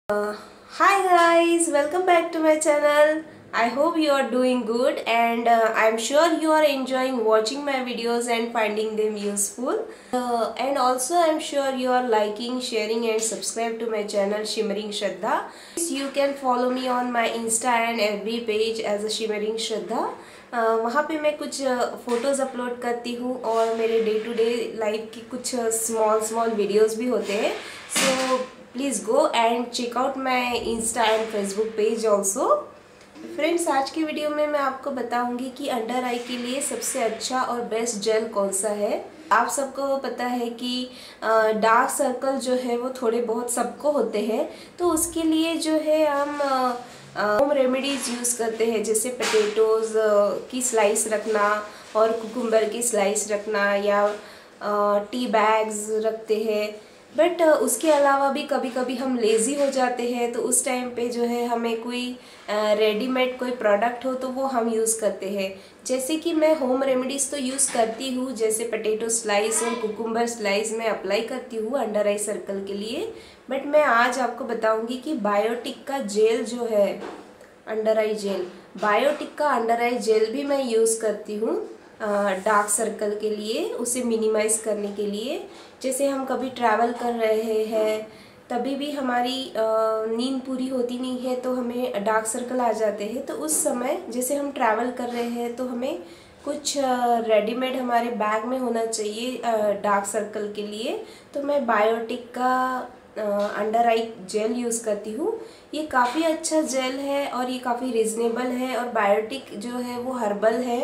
Hi guys, welcome back to my channel. I hope you are doing good and I'm sure you are enjoying watching my videos and finding them useful. And also I'm sure you are liking, sharing and subscribe to my channel ShimmeringShraddha. You can follow me on my Insta and FB page as a ShimmeringShraddha. वहाँ पे मैं कुछ photos upload करती हूँ और मेरे day to day life की कुछ स्मॉल वीडियोज़ भी होते हैं. So please go and check out my Insta and Facebook page also. Friends, आज की वीडियो में मैं आपको बताऊंगी कि अंडर आई के लिए सबसे अच्छा और बेस्ट जेल कौन सा है. आप सबको पता है कि डार्क सर्कल जो है वो थोड़े बहुत सबको होते हैं, तो उसके लिए जो है हम होम रेमेडीज़ यूज़ करते हैं, जैसे पोटैटोज़ की स्लाइस रखना और कुकुम्बर की स्लाइस रखना या टी बैग्स रखते हैं. बट उसके अलावा भी कभी कभी हम लेज़ी हो जाते हैं, तो उस टाइम पे जो है हमें कोई रेडीमेड कोई प्रोडक्ट हो तो वो हम यूज़ करते हैं. जैसे कि मैं होम रेमेडीज़ तो यूज़ करती हूँ, जैसे पोटैटो स्लाइस और कुकुम्बर स्लाइस मैं अप्लाई करती हूँ अंडर आई सर्कल के लिए. बट मैं आज आपको बताऊँगी कि बायोटिक का जेल जो है अंडर आई जेल, बायोटिक का अंडर आई जेल भी मैं यूज़ करती हूँ डार्क सर्कल के लिए, उसे मिनिमाइज़ करने के लिए. जैसे हम कभी ट्रैवल कर रहे हैं, तभी भी हमारी नींद पूरी होती नहीं है तो हमें डार्क सर्कल आ जाते हैं. तो उस समय जैसे हम ट्रैवल कर रहे हैं तो हमें कुछ रेडीमेड हमारे बैग में होना चाहिए डार्क सर्कल के लिए. तो मैं बायोटिक का अंडर आई जेल यूज़ करती हूँ. ये काफ़ी अच्छा जेल है और ये काफ़ी रिजनेबल है. और बायोटिक जो है वो हर्बल है.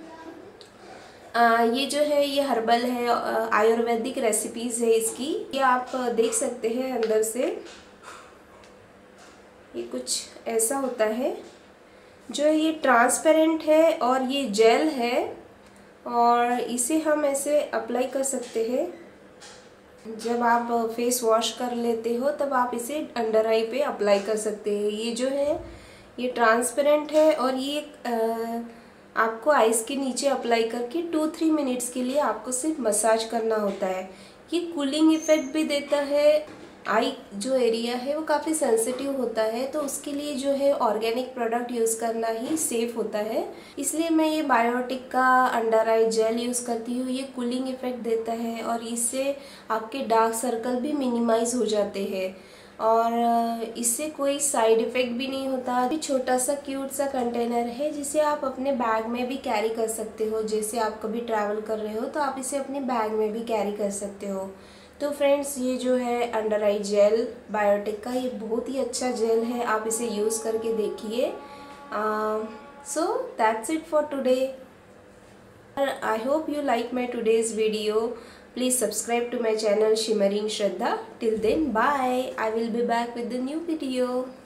ये जो है ये हर्बल है, आयुर्वेदिक रेसिपीज़ है इसकी. ये आप देख सकते हैं अंदर से ये कुछ ऐसा होता है, जो ये ट्रांसपेरेंट है और ये जेल है और इसे हम ऐसे अप्लाई कर सकते हैं. जब आप फेस वॉश कर लेते हो तब आप इसे अंडर आई पे अप्लाई कर सकते हैं. ये जो है ये ट्रांसपेरेंट है और ये आपको आइस के नीचे अप्लाई करके 2-3 मिनट्स के लिए आपको सिर्फ मसाज करना होता है. ये कूलिंग इफ़ेक्ट भी देता है. आई जो एरिया है वो काफ़ी सेंसिटिव होता है, तो उसके लिए जो है ऑर्गेनिक प्रोडक्ट यूज़ करना ही सेफ़ होता है. इसलिए मैं ये बायोटिक का अंडर आई जेल यूज़ करती हूँ. ये कूलिंग इफ़ेक्ट देता है और इससे आपके डार्क सर्कल भी मिनिमाइज़ हो जाते हैं और इससे कोई साइड इफ़ेक्ट भी नहीं होता. अभी छोटा सा क्यूट सा कंटेनर है जिसे आप अपने बैग में भी कैरी कर सकते हो. जैसे आप कभी ट्रैवल कर रहे हो तो आप इसे अपने बैग में भी कैरी कर सकते हो. तो फ्रेंड्स, ये जो है अंडर आई जेल बायोटिक का, ये बहुत ही अच्छा जेल है. आप इसे यूज़ करके देखिए. So that's it for today. I hope you like my today's video. Please subscribe to my channel ShimmeringShraddha. Till then, bye. I will be back with the new video.